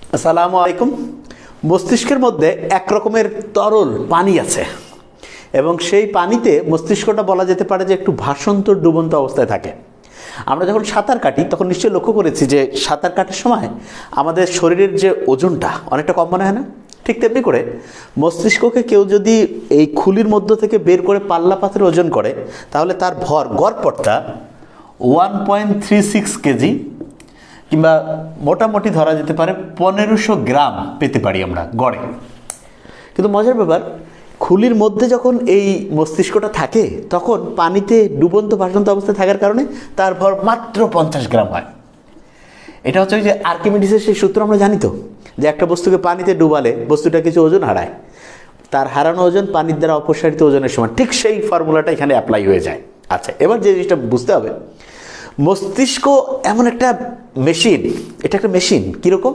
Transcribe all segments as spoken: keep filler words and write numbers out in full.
আসসালামু আলাইকুম। মস্তিষ্কের মধ্যে এক রকমের তরল পানি আছে এবং সেই পানিতে মস্তিষ্কটা বলা যেতে পারে যে একটু ভাসন্ত ডুবন্ত অবস্থায় থাকে। আমরা যখন সাঁতার কাটি তখন নিশ্চয়ই লক্ষ্য করেছি যে সাঁতার কাটার সময় আমাদের শরীরের যে ওজনটা অনেকটা কম মনে হয় না? ঠিক তেমনি করে মস্তিষ্ককে কেউ যদি এই খুলির মধ্য থেকে বের করে পাল্লা পাথরে ওজন করে তাহলে তার ভর গড়পড়তা one point three six kg কিংবা মোটামুটি ধরা যেতে পারে পনেরোশো গ্রাম পেতে পারি আমরা গড়ে। কিন্তু মজার ব্যাপার, খুলির মধ্যে যখন এই মস্তিষ্কটা থাকে তখন পানিতে ডুবন্ত ভাসন্ত অবস্থায় থাকার কারণে তার ভর মাত্র পঞ্চাশ গ্রাম হয়। এটা হচ্ছে যে আর্কিমিডিসের সেই সূত্র আমরা জানি তো, যে একটা বস্তুকে পানিতে ডুবালে বস্তুটা কিছু ওজন হারায়, তার হারানো ওজন পানির দ্বারা অপসারিত ওজনের সমান। ঠিক সেই ফর্মুলাটা এখানে অ্যাপ্লাই হয়ে যায়। আচ্ছা, এবার যে জিনিসটা বুঝতে হবে, মস্তিষ্ক এমন একটা মেশিন, এটা একটা মেশিন কীরকম,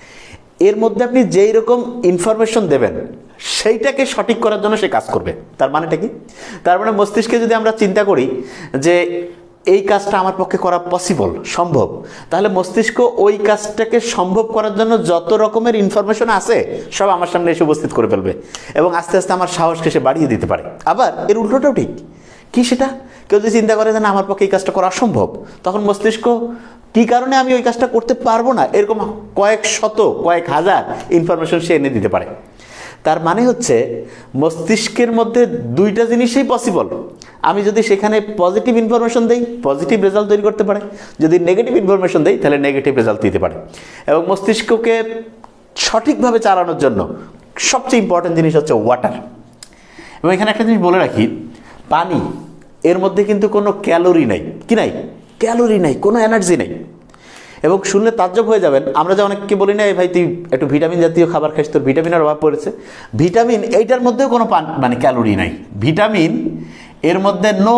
এর মধ্যে আপনি যেই রকম ইনফরমেশন দেবেন সেইটাকে সঠিক করার জন্য সে কাজ করবে। তার মানেটা কি? তার মানে মস্তিষ্কে যদি আমরা চিন্তা করি যে এই কাজটা আমার পক্ষে করা পসিবল, সম্ভব, তাহলে মস্তিষ্ক ওই কাজটাকে সম্ভব করার জন্য যত রকমের ইনফরমেশন আছে সব আমার সামনে এসে উপস্থিত করে ফেলবে এবং আস্তে আস্তে আমার সাহসকে সে বাড়িয়ে দিতে পারে। আবার এর উল্টোটাও ঠিক। কি সেটা? কেউ যদি চিন্তা করে যে না আমার পক্ষে এই কাজটা করা অসম্ভব, তখন মস্তিষ্ক কী কারণে আমি ওই কাজটা করতে পারবো না এরকম কয়েক শত কয়েক হাজার ইনফরমেশন সে এনে দিতে পারে। তার মানে হচ্ছে মস্তিষ্কের মধ্যে দুইটা জিনিসই পসিবল। আমি যদি সেখানে পজিটিভ ইনফরমেশন দেই, পজিটিভ রেজাল্ট তৈরি করতে পারে, যদি নেগেটিভ ইনফরমেশন দেই তাহলে নেগেটিভ রেজাল্ট দিতে পারে। এবং মস্তিষ্ককে সঠিকভাবে চালানোর জন্য সবচেয়ে ইম্পর্টেন্ট জিনিস হচ্ছে ওয়াটার। এবং এখানে একটা জিনিস বলে রাখি, পানি, এর মধ্যে কিন্তু কোনো ক্যালোরি নাই। কি নাই? ক্যালোরি নাই, কোনো এনার্জি নেই। এবং শুনলে তাজ্জব হয়ে যাবেন, আমরা যে অনেককে বলি না, ভাই তুই একটু ভিটামিন জাতীয় খাবার খাইস, তোর ভিটামিনের অভাব পড়েছে। ভিটামিন এইটার মধ্যেও কোনো মানে ক্যালোরি নাই। ভিটামিন এর মধ্যে নো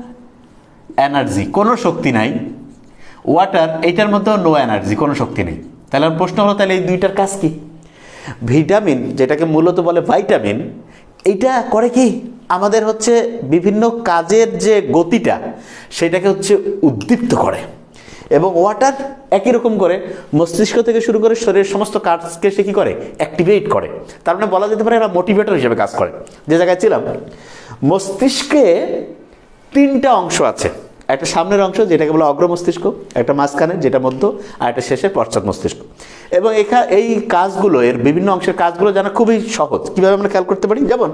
এনার্জি, কোনো শক্তি নাই। ওয়াটার এইটার মধ্যেও নো এনার্জি, কোনো শক্তি নেই। তাহলে আমার প্রশ্ন হলো, তাহলে এই দুইটার কাজ কি? ভিটামিন, যেটাকে মূলত বলে ভাইটামিন, এইটা করে কি? আমাদের হচ্ছে বিভিন্ন কাজের যে গতিটা সেটাকে হচ্ছে উদ্দীপ্ত করে। এবং ওয়াটার একই রকম করে মস্তিষ্ক থেকে শুরু করে শরীরের সমস্ত কাজকে সে কী করে? অ্যাক্টিভেট করে। তার মানে বলা যেতে পারে এরা মোটিভেটর হিসেবে কাজ করে। যে জায়গায় ছিলাম, মস্তিষ্কে তিনটা অংশ আছে। একটা সামনের অংশ যেটাকে বলে অগ্র মস্তিষ্ক, একটা মাঝখানে যেটা মধ্য, আর একটা শেষে পশ্চাৎ মস্তিষ্ক। এবং এখা এই কাজগুলো, এর বিভিন্ন অংশের কাজগুলো জানা খুবই সহজ। কীভাবে আমরা খেয়াল করতে পারি? যেমন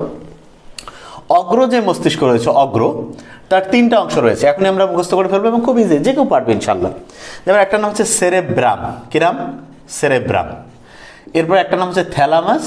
অগ্র যে মস্তিষ্ক রয়েছে, অগ্র, তার তিনটা অংশ রয়েছে। এখনই আমরা মুখস্থ করে ফেলবো এবং খুব ইজি, যে কেউ পারবে ইনশাল্লাহ। যেমন একটা নাম হচ্ছে সেরেব্রাম। কিরাম? সেরেব্রাম। এরপর একটা নাম হচ্ছে থ্যালামাস,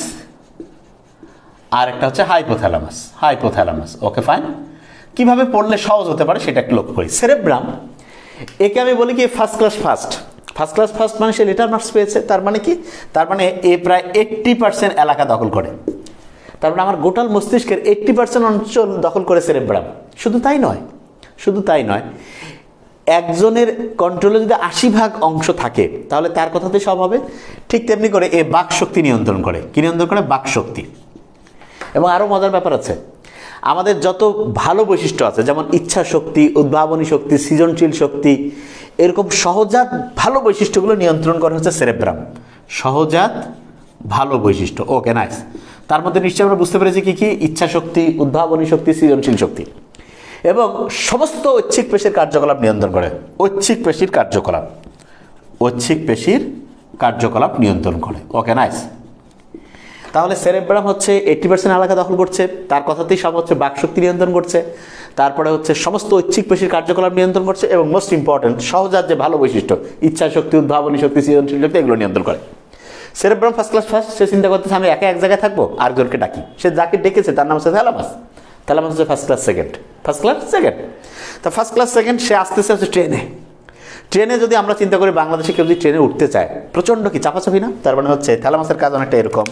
আর একটা হচ্ছে হাইপোথ্যালামাস। Hypothalamus, okay fine. কিভাবে পড়লে সহজ হতে পারে সেটা একটু লক্ষ্য করি। সেরেব্রাম, একে আমি বলি কি first class first. First class first মানে সে লিটার মার্কস পেয়েছে। তার মানে কি? তার মানে এ প্রায় এইট্টি পার্সেন্ট এলাকা দখল করে। তার মানে আমার গোটাল মস্তিষ্কের এইট্টি পার্সেন্ট অঞ্চল দখল করে সেরেব্রাম। শুধু তাই নয়, শুধু তাই নয় একজনের কন্ট্রোলে যদি আশি ভাগ অংশ থাকে তাহলে তার কথাতে সব হবে। ঠিক তেমনি করে এ বাক শক্তি নিয়ন্ত্রণ করে। কি নিয়ন্ত্রণ করে? বাক শক্তি। এবং আরও মজার ব্যাপার আছে, আমাদের যত ভালো বৈশিষ্ট্য আছে, যেমন ইচ্ছা শক্তি, উদ্ভাবনী শক্তি, সৃজনশীল শক্তি, এরকম সহজাত ভালো বৈশিষ্ট্যগুলো নিয়ন্ত্রণ করে হচ্ছে সেরেব্রাম। সহজাত ভালো বৈশিষ্ট্য, ওকে নাইস। তার মধ্যে নিশ্চয়ই আমরা বুঝতে পেরেছি কি কি? ইচ্ছা শক্তি, উদ্ভাবনী শক্তি, সৃজনশীল শক্তি। এবং সমস্ত ঐচ্ছিক পেশির কার্যকলাপ নিয়ন্ত্রণ করে। ঐচ্ছিক পেশির কার্যকলাপ, ঐচ্ছিক পেশির কার্যকলাপ নিয়ন্ত্রণ করে, ওকে নাইস। তাহলে সেরেব্রাম হচ্ছে এইট্টি পার্সেন্ট এলাকা দখল করছে, তার কথাতেই সব হচ্ছে বাকশক্তি নিয়ন্ত্রণ করছে, তারপরে হচ্ছে সমস্ত ঐচ্ছিক পেশির কার্যকলাপ নিয়ন্ত্রণ করছে, এবং মোস্ট ইম্পর্টেন্ট সহজাত যে ভালো বৈশিষ্ট্য, ইচ্ছা শক্তি, উদ্ভাবনী শক্তি, সৃজনশীল শক্তি, এগুলো নিয়ন্ত্রণ করে। সেরেব্রাম ফার্স্ট ক্লাস ফার্স্ট, সে চিন্তা করতেছে আমি একা এক জায়গায় থাকবো, আরেকজনকে ডাকি। সে যাকে ডেকেছে তার নাম হচ্ছে থ্যালামাস। থ্যালামাস হচ্ছে first class second. First class second তা ফার্স্ট ক্লাস সেকেন্ড সে আসতেছে হচ্ছে ট্রেনে। ট্রেনে যদি আমরা চিন্তা করি, বাংলাদেশে কেউ যদি ট্রেনে উঠতে চায়, প্রচণ্ড কি চাপাচাপি না? তার মানে হচ্ছে থ্যালামাসের কাজ অনেকটা এরকম।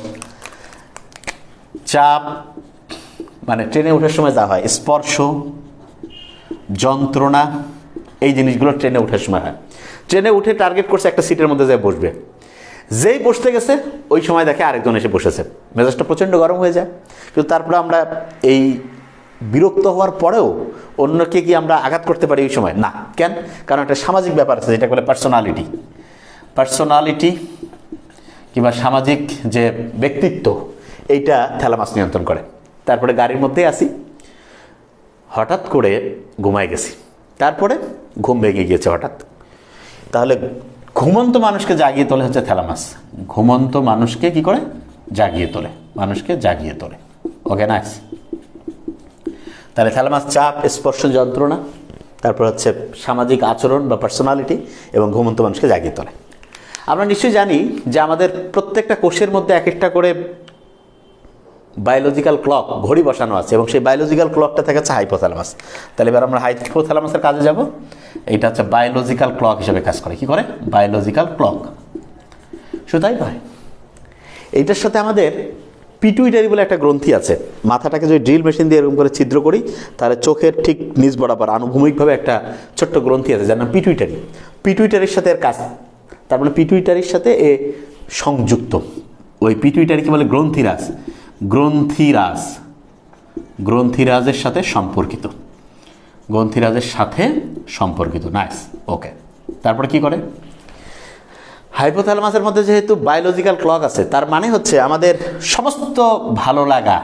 চাপ মানে ট্রেনে ওঠার সময় যা হয়, স্পর্শ, যন্ত্রণা, এই জিনিসগুলো ট্রেনে ওঠার সময় হয়। ট্রেনে উঠে টার্গেট করছে একটা সিটের মধ্যে যায় বসবে। যেই বসতে গেছে ওই সময় দেখে আরেকজন এসে বসেছে, মেজাজটা প্রচণ্ড গরম হয়ে যায়। কিন্তু তারপরে আমরা এই বিরক্ত হওয়ার পরেও অন্যকে কি আমরা আঘাত করতে পারি ওই সময়? না। কেন? কারণ একটা সামাজিক ব্যাপার আছে যেটা বলে পার্সোনালিটি। পার্সোনালিটি কিংবা সামাজিক যে ব্যক্তিত্ব এইটা থ্যালামাস নিয়ন্ত্রণ করে। তারপরে গাড়ির মধ্যে আসি, হঠাৎ করে ঘুমায় গেছি, তারপরে ঘুম ভেঙে গিয়েছে হঠাৎ, তাহলে ঘুমন্ত মানুষকে জাগিয়ে তোলে হচ্ছে থ্যালামাস। ঘুমন্ত মানুষকে কি করে? জাগিয়ে তোলে, মানুষকে জাগিয়ে তোলে। ওকে, নাইস। তাহলে থ্যালামাস চাপ, স্পর্শ, যন্ত্রণা, তারপর হচ্ছে সামাজিক আচরণ বা পার্সোনালিটি, এবং ঘুমন্ত মানুষকে জাগিয়ে তোলে। আমরা নিশ্চয়ই জানি যে আমাদের প্রত্যেকটা কোষের মধ্যে এক একটা করে বায়োলজিক্যাল ক্লক, ঘড়ি বসানো আছে, এবং সেই বায়োলজিক্যাল ক্লকটা থাকে হচ্ছে হাইপোথ্যালামাস। তাহলে এবার আমরা হাইপোথ্যালামাসের কাজে যাব। এটা হচ্ছে বায়োলজিক্যাল ক্লক হিসেবে কাজ করে। কি করে? Biological clock. শুধু তাই নয়, এইটার সাথে আমাদের পিটুইটারি বলে একটা গ্রন্থি আছে। মাথাটাকে যদি ড্রিল মেশিন দিয়ে এরকম করে ছিদ্র করি, তাহলে চোখের ঠিক নিচ বরাবর আনুভূমিকভাবে একটা ছোট্ট গ্রন্থি আছে যার নাম পিটুইটারি। পিটুইটারির সাথে এর কাজ, তার মানে পিটুইটারির সাথে এ সংযুক্ত। ওই পিটুইটারিকে বলে গ্রন্থিরাজ। গ্রন্থিরাজ গ্রন্থিরাজের সাথে সম্পর্কিত, গ্রন্থিরাজের সাথে সম্পর্কিত। Nice, okay. তারপরে কি করে? হাইপোথ্যালামাসের মধ্যে যেহেতু বায়োলজিক্যাল ক্লক আছে, তার মানে হচ্ছে আমাদের সমস্ত ভালো লাগা,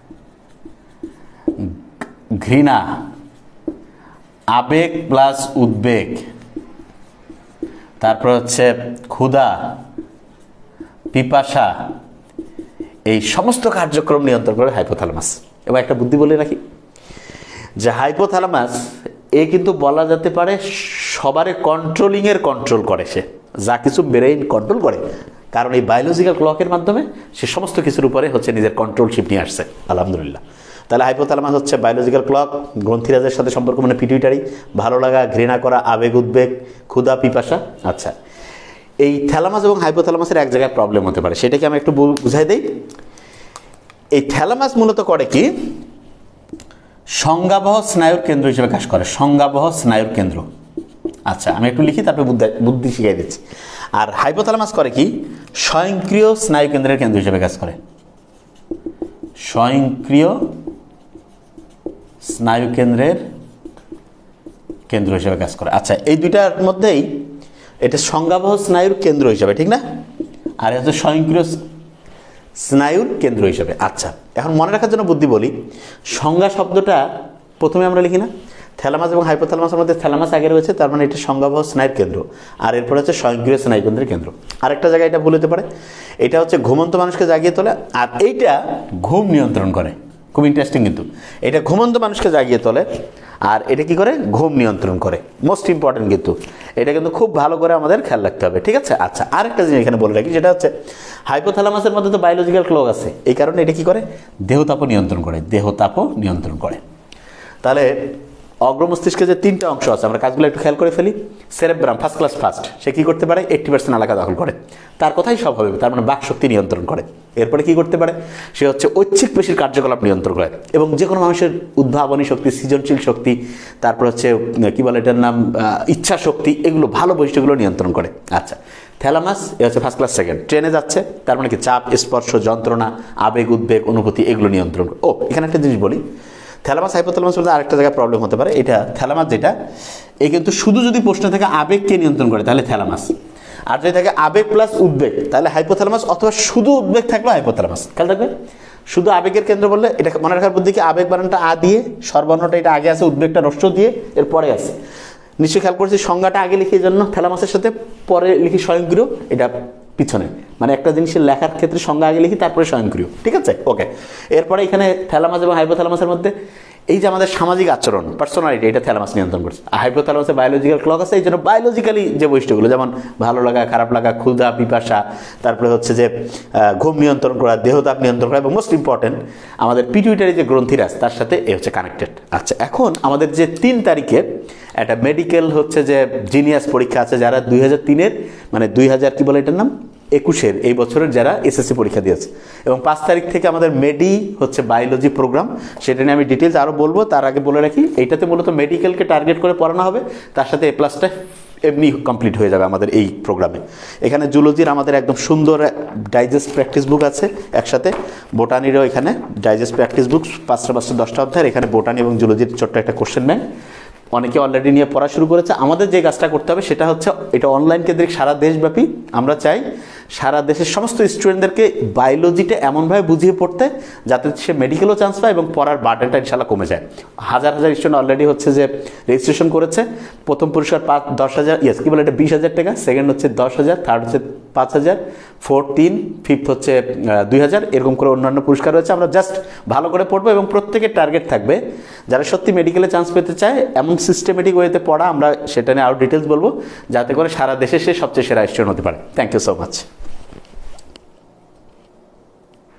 ঘৃণা, আবেগ প্লাস উদ্বেগ, তারপর হচ্ছে ক্ষুধা, পিপাসা, এই সমস্ত কার্যক্রম নিয়ন্ত্রণ করে হাইপোথ্যালামাস। এবং একটা বুদ্ধি বলে রাখি যে হাইপোথ্যালামাস এ কিন্তু বলা যেতে পারে সবারে কন্ট্রোলিংয়ের কন্ট্রোল করে, সে যা কিছু ব্রেইন কন্ট্রোল করে, কারণ এই বায়োলজিক্যাল ক্লকের মাধ্যমে সে সমস্ত কিছুর উপরে হচ্ছে নিজের কন্ট্রোলশিপ নিয়ে আসছে। আলহামদুলিল্লাহ। তাহলে হাইপোথ্যালামাস হচ্ছে বায়োলজিক্যাল ক্লক, গ্রন্থিরাজের সাথে সম্পর্ক মানে পিটুইটারি, ভালো লাগা, ঘৃণা করা, আবেগ, উদ্বেগ, ক্ষুধা, পিপাসা। আচ্ছা, এই থ্যালামাস এবং হাইপোথ্যালামাসের এক জায়গায় প্রবলেম হতে পারে, সেটাকে আমি একটু বুঝাই দিই। এই থ্যালামাস মূলত করে কি? সংজ্ঞাবহ স্নায়ুর কেন্দ্র হিসেবে কাজ করে। সংজ্ঞাবহ স্নায়ুর কেন্দ্র। আচ্ছা, আমি একটু লিখি, তারপরে বুদ্ধি শিখিয়ে দিচ্ছি। আর হাইপোথ্যালামাস করে কি? স্বয়ংক্রিয় স্নায়ু কেন্দ্রের কেন্দ্র হিসেবে কাজ করে। স্বয়ংক্রিয় স্নায়ু কেন্দ্রের কেন্দ্র হিসেবে কাজ করে। আচ্ছা, এই দুইটার মধ্যেই এটা সংজ্ঞাবহ স্নায়ুর কেন্দ্র হিসেবে, ঠিক না? আর হচ্ছে স্বয়ংক্রিয় স্নায়ুর কেন্দ্র হিসেবে। আচ্ছা, এখন মনে রাখার জন্য বুদ্ধি বলি। সংজ্ঞা শব্দটা প্রথমে আমরা লিখি না, থ্যালামাস এবং হাইপোথ্যালামাসের মধ্যে থ্যালামাস আগে রয়েছে, তার মানে এটা সংজ্ঞাবহ স্নায়ুর কেন্দ্র, আর এরপর হচ্ছে স্বয়ংক্রিয় স্নায়ু কেন্দ্রের কেন্দ্র। আরেকটা জায়গায় এটা ভুল হতে পারে, এটা হচ্ছে ঘুমন্ত মানুষকে জাগিয়ে তোলে, আর এইটা ঘুম নিয়ন্ত্রণ করে। খুব ইন্টারেস্টিং, কিন্তু এটা ঘুমন্ত মানুষকে জাগিয়ে তোলে, আর এটা কি করে? ঘুম নিয়ন্ত্রণ করে। মোস্ট ইম্পর্টেন্ট, কিন্তু এটা কিন্তু খুব ভালো করে আমাদের খেয়াল রাখতে হবে, ঠিক আছে? আচ্ছা, আরেকটা জিনিস এখানে বলে রাখি, সেটা হচ্ছে হাইপোথ্যালামাসের মধ্যে তো বায়োলজিক্যাল ক্লক আছে, এই কারণে এটা কি করে? দেহতাপ নিয়ন্ত্রণ করে। দেহতাপ নিয়ন্ত্রণ করে। তাহলে অগ্রমস্তিষ্কে যে তিনটা অংশ আছে, আমরা কাজগুলো একটু খেয়াল করে ফেলি। সেরেব্রাম ফার্স্ট ক্লাস ফার্স্ট, সে কী করতে পারে? এইট্টি পার্সেন্ট এলাকা দখল করে, তার কথাই সব হবে, তার মানে বাক শক্তি নিয়ন্ত্রণ করে। এরপরে কি করতে পারে? সে হচ্ছে ঐচ্ছিক পেশির কার্যকলাপ নিয়ন্ত্রণ করে, এবং যে কোনো মানুষের উদ্ভাবনী শক্তি, সৃজনশীল শক্তি, তারপর হচ্ছে কী বলে এটার নাম, ইচ্ছা শক্তি, এগুলো ভালো বৈশিষ্ট্যগুলো নিয়ন্ত্রণ করে। আচ্ছা, থ্যালামাস এ হচ্ছে ফার্স্ট ক্লাস সেকেন্ড, ট্রেনে যাচ্ছে, তার মানে কি? চাপ, স্পর্শ, যন্ত্রণা, আবেগ, উদ্বেগ, অনুভূতি, এগুলো নিয়ন্ত্রণ করে। ও, এখানে একটা জিনিস বলি, থ্যালামাস হাইপোথ্যালামাস বলতে আরেকটা জায়গায় প্রবলেম হতে পারে। এটা থ্যালামাস যেটা, এই কিন্তু শুধু যদি প্রশ্ন থেকে আবেগকে নিয়ন্ত্রণ করে তাহলে থ্যালামাস, আর যদি থাকে আবেগ প্লাস উদ্বেগ তাহলে হাইপোথ্যালামাস, অথবা শুধু উদ্বেগ থাকলে হাইপোথ্যালামাস। খেয়াল রাখবে, শুধু আবেগের কেন্দ্র বললে এটা মনে রাখার বুদ্ধি কি? আবেগ বানানটা আ দিয়ে, সর্বর্ণটা এটা আগে আছে, উদ্বেগটা হ্রস্ব দিয়ে এর পরে আছে। নিশ্চয়ই খেয়াল করছি, সংজ্ঞাটা আগে লিখি জন্য থ্যালামাসের সাথে, পরে লিখি স্বয়ংক্রিয়, এটা পিছনে, মানে একটা জিনিসের লেখার ক্ষেত্রে সংজ্ঞা আগে লিখি, তারপরে স্বয়ংক্রিয়, ঠিক আছে? ওকে। এরপরে এখানে থ্যালামাস এবং হাইপোথ্যালামাসের মধ্যে এই যে আমাদের সামাজিক আচরণ, পার্সোনালিটি, এটা থ্যালামাস নিয়ন্ত্রণ করছে। আর হাইপোথ্যালামাসে বায়োলজিক্যাল ক্লক আছে, এই জন্য বায়োলজিক্যালি যে বৈশিষ্ট্যগুলো, যেমন ভালো লাগা, খারাপ লাগা, ক্ষুধা, পিপাসা, তারপরে হচ্ছে যে ঘুম নিয়ন্ত্রণ করা, দেহতাপ নিয়ন্ত্রণ করা, এবং মোস্ট ইম্পর্টেন্ট আমাদের পিটুইটারি যে গ্রন্থিরাজ, তার সাথে এ হচ্ছে কানেক্টেড। আচ্ছা, এখন আমাদের যে তিন তারিখে একটা মেডিকেল হচ্ছে যে জিনিয়াস পরীক্ষা আছে, যারা দুই হাজার তিনের মানে দুই হাজার কি বলে এটার নাম, একুশের এই বছরের যারা এসএসসি পরীক্ষা দিয়েছে, এবং পাঁচ তারিখ থেকে আমাদের মেডি হচ্ছে বায়োলজি প্রোগ্রাম, সেটা নিয়ে আমি ডিটেলস আরও বলবো। তার আগে বলে রাখি, এইটাতে মূলত মেডিকেলকে টার্গেট করে পড়ানো হবে, তার সাথে এ প্লাসটা এমনি কমপ্লিট হয়ে যাবে আমাদের এই প্রোগ্রামে। এখানে জুলজির আমাদের একদম সুন্দর ডাইজেস্ট প্র্যাকটিস বুক আছে, একসাথে বোটানিরও এখানে ডাইজেস্ট প্র্যাকটিস বুক, পাঁচটা পাঁচটা দশটা অধ্যায়ের, এখানে বোটানি এবং জুলজির ছোট্ট একটা কোশ্চেন ব্যাংক অনেকে অলরেডি নিয়ে পড়া শুরু করেছে। আমাদের যে কাজটা করতে হবে সেটা হচ্ছে, এটা অনলাইন কেন্দ্রিক সারা দেশব্যাপী। আমরা চাই সারা দেশের সমস্ত স্টুডেন্টদেরকে বায়োলজিটা এমনভাবে বুঝিয়ে পড়তে যাতে সে মেডিকেলও চান্স পায় এবং পড়ার বার্ডেনটা ইনশাল্লাহ কমে যায়। হাজার হাজার স্টুডেন্ট অলরেডি হচ্ছে যে রেজিস্ট্রেশন করেছে। প্রথম পুরস্কার পাঁচ দশ হাজার ইয়েস কী বলে এটা বিশ হাজার টাকা, সেকেন্ড হচ্ছে দশ হাজার, থার্ড হচ্ছে পাঁচ হাজার, ফোর্থ তিন, ফিফথ হচ্ছে দুই হাজার, এরকম করে অন্যান্য পুরস্কার রয়েছে। আমরা জাস্ট ভালো করে পড়বো এবং প্রত্যেকের টার্গেট থাকবে যারা সত্যি মেডিকেলে চান্স পেতে চায় এমন সিস্টেমেটিক ওয়েতে পড়া, আমরা সেটা নিয়ে আরও ডিটেলস বলবো যাতে করে সারা দেশে সে সবচেয়ে সেরা স্টুডেন্ট হতে পারে। Thank you so much.